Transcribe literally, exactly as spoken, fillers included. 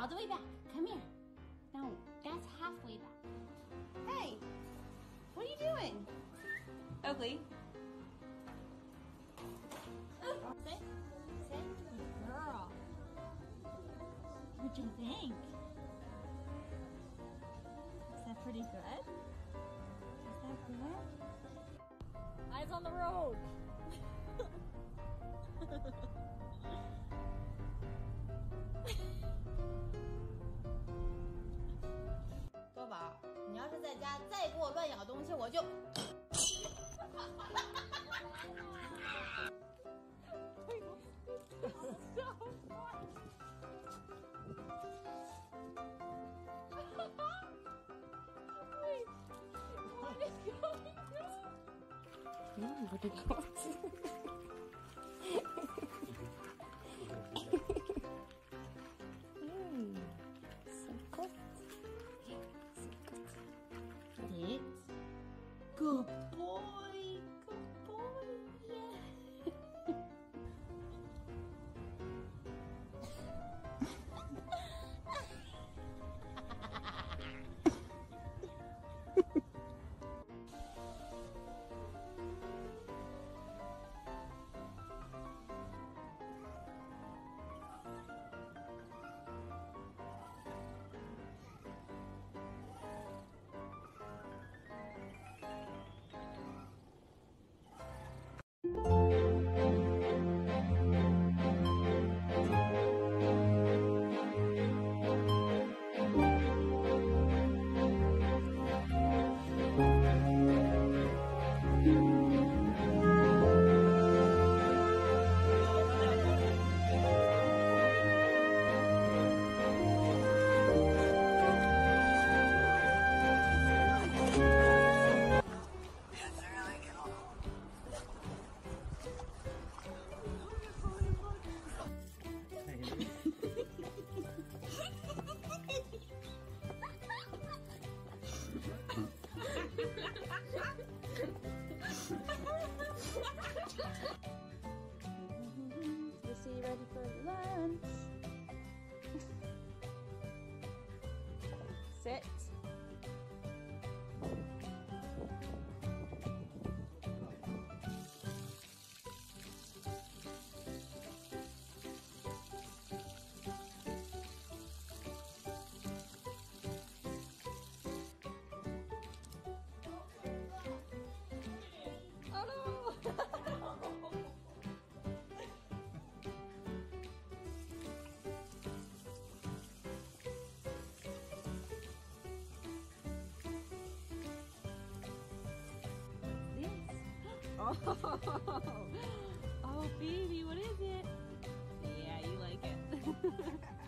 all the way back. Come here. No, that's halfway back. Hey, what are you doing? Oakley. Sit. Sit. Good girl. What'd you think? Is that pretty good? Is that good? Eyes on the road. 多宝，你要是在家再给我乱咬东西，我就。Wait, what is going on? Mm, what did you want? Mm, så gott. Så gott. It's good boy, good boy, yeah. Is he ready for lunch? Sit. Oh no! Oh, oh, baby, what is it? Yeah, you like it.